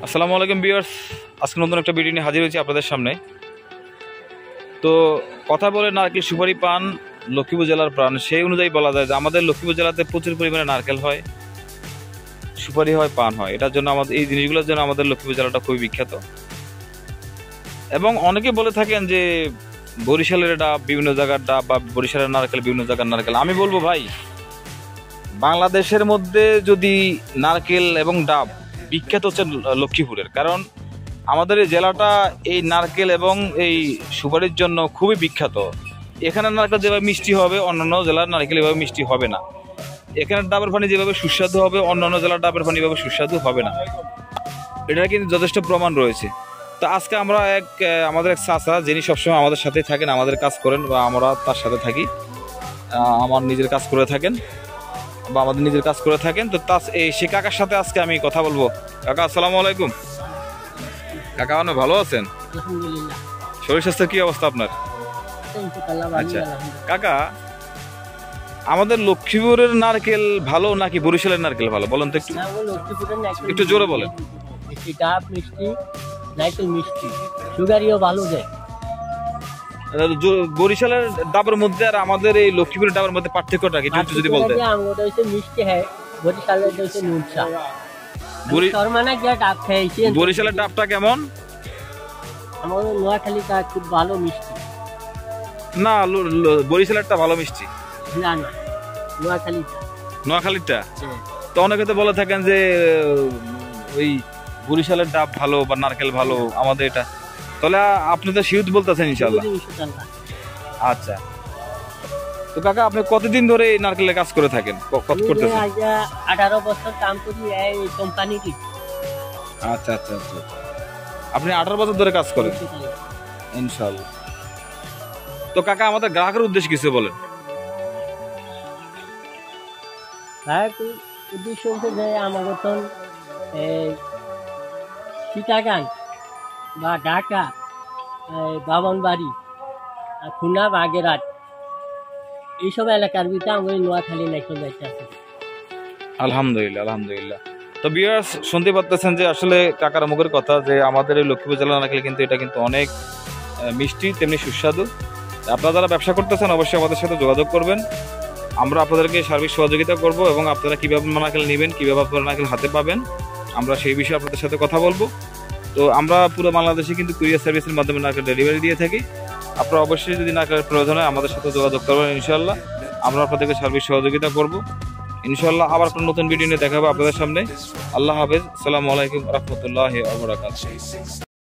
আসসালামু আলাইকুম ভিউয়ার্স, আজকে নতুন একটা ভিডিও নিয়ে হাজির হয়েছি আপনাদের সামনে। তো কথা বলে নারকেল সুপারি পান লক্ষ্মীপুর জেলার প্রাণ, সেই অনুযায়ী বলা যায় যে আমাদের লক্ষ্মীপুর জেলাতে প্রচুর পরিমাণে নারকেল হয়, সুপারি হয়, পান হয়। এটার জন্য আমাদের এই জিনিসগুলোর জন্য আমাদের লক্ষ্মীপুর জেলাটা খুবই বিখ্যাত। এবং অনেকে বলে থাকেন যে বরিশালের ডাব বিভিন্ন জায়গার ডাব বা বরিশালের নারকেল বিভিন্ন জায়গার নারকেল। আমি বলবো ভাই, বাংলাদেশের মধ্যে যদি নারকেল এবং ডাব বিখ্যাত হচ্ছে লক্ষ্মীপুরের, কারণ আমাদের এই জেলাটা এই নারকেল এবং এই সুপারির জন্য খুবই বিখ্যাত। এখানে নারকেল যেভাবে মিষ্টি হবে অন্যান্য জেলার নারকেল এভাবে মিষ্টি হবে না। এখানের ডাবের পানি যেভাবে সুস্বাদু হবে অন্যান্য জেলার ডাবের পানি এভাবে সুস্বাদু হবে না। এটার কিন্তু যথেষ্ট প্রমাণ রয়েছে। তো আজকে আমরা আমাদের এক চাচা, যিনি সবসময় আমাদের সাথেই থাকেন, আমাদের কাজ করেন বা আমরা তার সাথে থাকি, আমার নিজের কাজ করে থাকেন বা আমাদের নিজের কাজ করে থাকেন। তো সে কাকার সাথে আজকে আমি কথা বলবো। কাকা আসসালামু আলাইকুম। কাকা আপনি ভালো আছেন? আলহামদুলিল্লাহ। শরীর স্বাস্থ্যের কি অবস্থা আপনার? আচ্ছা কাকা, আমাদের লক্ষ্মীপুরের নারকেল ভালো নাকি বরিশালের নারকেল ভালো বলেন তো একটু? একটু জোরে বলেন। ডাব মিষ্টি, নারকেল মিষ্টি, সুগারিও ভালো দেয়। বরিশালের ডাবের মধ্যে আর আমাদের এই লক্ষ্মীপুরের ডাবের মধ্যে পার্থক্যটা কি একটু যদি বলতেন? ওটা হচ্ছে মিষ্টি, হ্যাঁ। বরিশালের হচ্ছে নুনচা। বরিশালের ডাবটা কেমন? আমাদের নোয়াখালীটা খুব ভালো মিষ্টি। না, বরিশালেরটা ভালো মিষ্টি না না, নোয়াখালীরটা। তো অনেকে তো বলে থাকেন যে ওই বরিশালের ডাব ভালো বা নারকেল ভালো আমাদের এটা। তাহলে আপনি তো শিউত বলতেছেন ইনশাআল্লাহ। আচ্ছা, তো কাকা আপনি কতদিন ধরে এই নারকেলের কাজ করে থাকেন? কত করতেছেন? 18 বছর কাম করি এই কোম্পানিতে। আচ্ছা আচ্ছা আচ্ছা, আপনি 18 বছর ধরে কাজ করেন ইনশাআল্লাহ। তো কাকা আমাদের গ্রাহকের উদ্দেশ্যে কিছু বলেন। উদ্দেশ্য হচ্ছে যে আমাদের চিটাগাং বা ঢাকা, বামনবাড়ি, খুলনা, বাগেরহাট এইসব এলাকার ভিতরে আমাদের নোয়াখালী নারকেল গাছ আছে। আলহামদুলিল্লাহ আলহামদুলিল্লাহ। তো ভিউয়ার্স শুনতে পাচ্ছেন যে আসলে কাকার মুখের কথা যে আমাদের এই লক্ষ্মীপুর জেলার নারকেল কিন্তু এটা কিন্তু অনেক মিষ্টি তেমনি সুস্বাদু। আপনারা যারা ব্যবসা করতেছেন অবশ্যই আমাদের সাথে যোগাযোগ করবেন, আমরা আপনাদেরকে সার্বিক সহযোগিতা করব এবং আপনারা কীভাবে নারকেল নেবেন, কীভাবে আপনারা নারকেল হাতে পাবেন আমরা সেই বিষয়ে আপনাদের সাথে কথা বলবো। তো আমরা পুরো বাংলাদেশে কিন্তু কুরিয়ার সার্ভিসের মাধ্যমে নারকেল ডেলিভারি দিয়ে থাকি। আপনারা অবশ্যই যদি নারকেলের প্রয়োজন হয় আমাদের সাথে যোগাযোগ করবেন, ইনশাআল্লাহ আমরা আপনাদেরকে সার্বিক সহযোগিতা করব ইনশাআল্লাহ। আবার কোনো নতুন ভিডিও নিয়ে দেখা হবে আপনাদের সামনে। আল্লাহ হাফেজ, আসসালামু আলাইকুম রহমতুল্লাহি ওয়া বারাকাতুহু।